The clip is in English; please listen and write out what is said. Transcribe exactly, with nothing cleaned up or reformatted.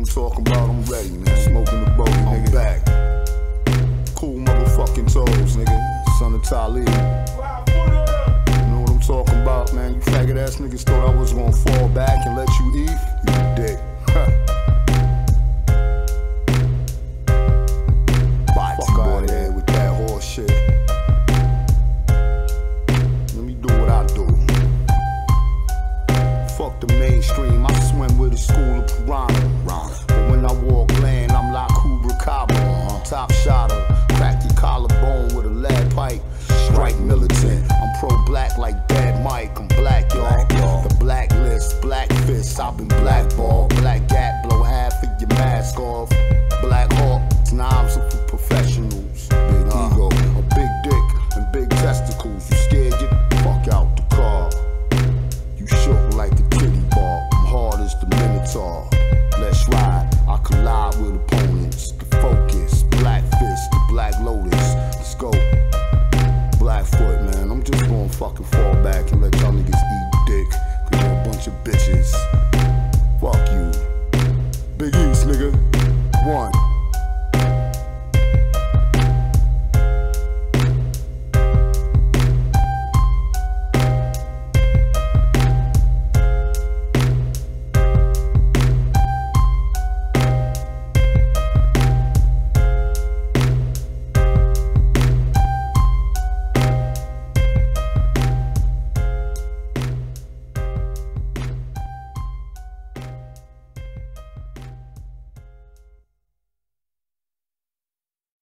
I'm talking about, I'm ready, nigga. Smoking the boat, nigga. I'm back. Cool motherfucking toes, nigga. Son of Talib. You know what I'm talking about, man? You faggot ass niggas thought I was gonna fall back and let you eat? You dick. Fuck out of here with that horse shit. Let me do what I do. Fuck the mainstream, I swim with a school of piranha. But when I walk land, I'm like Kubra Kaba. Top shotter, crack your collarbone with a lead pipe. Strike militant, I'm pro-black like Bad Mike. I'm black, y'all. The blacklist, black fists, I've been blackballed.